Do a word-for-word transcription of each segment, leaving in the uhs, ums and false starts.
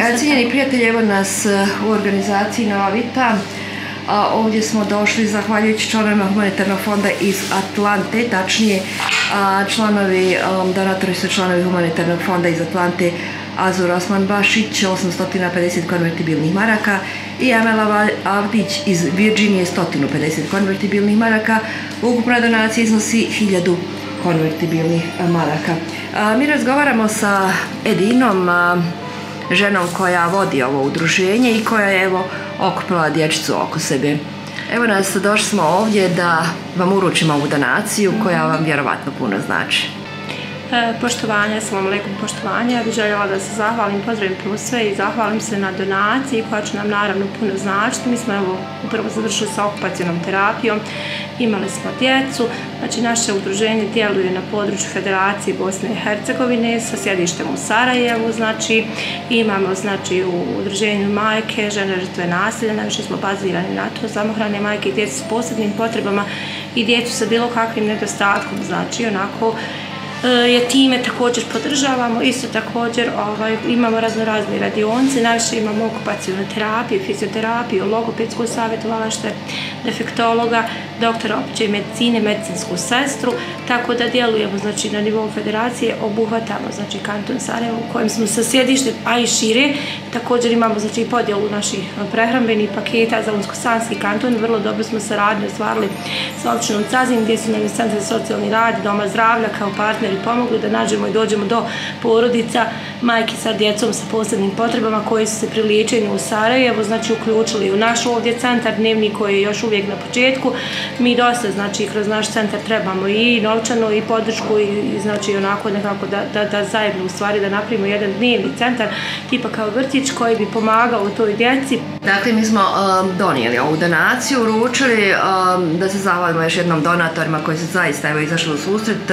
Cijenjeni prijatelji, evo nas u organizaciji Nova Vita. Ovdje smo došli zahvaljujući članovima Humanitarnog fonda iz Atlante, tačnije članovi, donatori su članovi Humanitarnog fonda iz Atlante Azur Osman Bašić, osamsto pedeset konvertibilnih maraka, i Amela Avdić iz Virginije, sto pedeset konvertibilnih maraka. Ukupna donacija iznosi hiljadu konvertibilnih maraka. Mi razgovaramo sa Edinom, ženom koja vodi ovo udruženje i koja je evo okupila dječicu oko sebe. Evo nas, došli smo ovdje da vam uručimo ovu donaciju koja vam vjerovatno puno znači. Poštovanje, assalamu alaikum, poštovanje. Ja bih željela da se zahvalim, pozdravim prvo sve i zahvalim se na donaciji koja će nam naravno puno značiti. Mi smo evo upravo završili sa okupacionom terapijom, imali smo djecu, znači naše udruženje djeluje na području Federacije Bosne i Hercegovine sa sjedištem u Sarajevu, znači imamo znači u udruženju majke, žene žrtve nasilja, najviše smo bazirani na to, samohrane majke i djecu s posebnim potrebama i djecu sa bilo kakvim nedostatkom, znači onako je time također podržavamo. Isto također ovaj, imamo razno razne radionice, najviše imamo okupacionu terapiju, fizioterapiju, logopedsku savjetovalaštvo, defektologa, doktora opće medicine, medicinsku sestru, tako da djelujemo znači, na nivou federacije, obuhvatamo znači, kanton Sarajevo u kojem smo sa sjedištem, a i šire. Također imamo znači, podjelu naših prehrambenih paketa za Unsko-Sanski kanton, vrlo dobro smo saradnju ostvarili sa općinom Cazin, gdje su nam iz Centra za socijalni rad, Doma zdravlja kao partner i pomogli da nađemo i dođemo do porodica, majki sa djecom sa posebnim potrebama koji su se pri liječenju u Sarajevu, znači uključili u naš ovdje centar dnevni koji je još uvijek na početku. Mi dosta, znači, kroz naš centar trebamo i novčanu i podršku i znači onako nekako da, da, da zajedno u stvari da napravimo jedan dnevni centar tipa kao vrtić koji bi pomagao toj djeci. Dakle, mi smo um, donijeli ovu donaciju, uručili, um, da se zahvalimo još jednom donatorima koji su zaista evo izašli u susret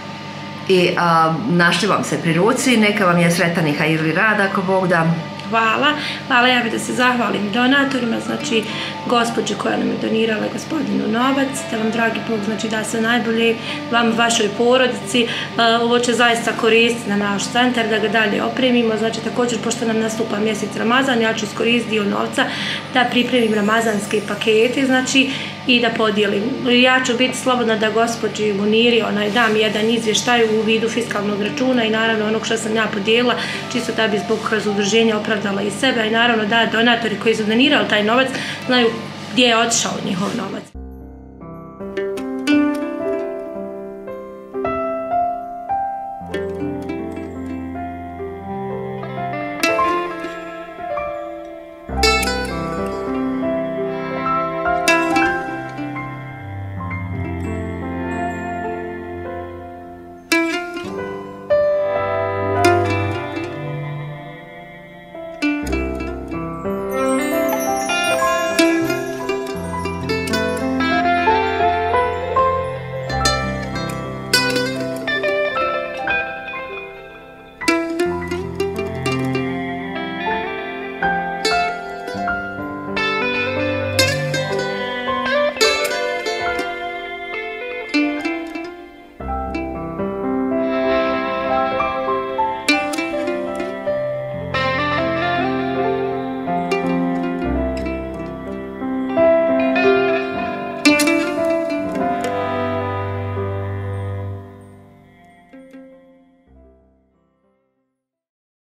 i um, našli vam se pri ruci. Neka vam je sretan i hajirli rad ako Bog da. Hvala. Hvala, ja bih da se zahvalim donatorima, znači gospođi koja nam je donirala, gospodinu Novac, da vam dragi Bog znači da se najbolje vam, vašoj porodici. Ovo će zaista koristiti na naš centar, da ga dalje opremimo. Znači također, pošto nam nastupa mjesec Ramazan, ja ću iskoristiti dio novca da pripremim ramazanske pakete, znači i da podijelim. Ja ću biti slobodna da gospođi Muniri onaj dam jedan izvještaj u vidu fiskalnog računa i naravno onog što sam ja podijelila, čisto da bi zbog kroz udruženja opravdala i sebe, i naravno da donatori koji su donirali taj novac znaju gdje je otišao njihov novac.